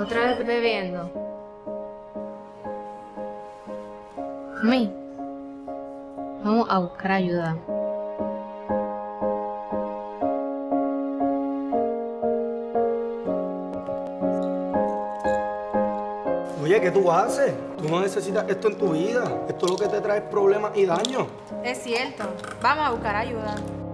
Otra vez bebiendo. Mami, vamos a buscar ayuda. Oye, ¿qué tú haces? Tú no necesitas esto en tu vida. Esto es lo que te trae problemas y daños. Es cierto. Vamos a buscar ayuda.